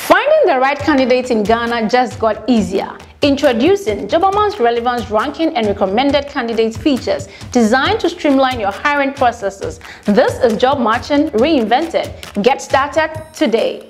Finding the right candidates in Ghana just got easier. Introducing Jobberman's Relevance Ranking and Recommended Candidates features designed to streamline your hiring processes. This is job matching reinvented. Get started today.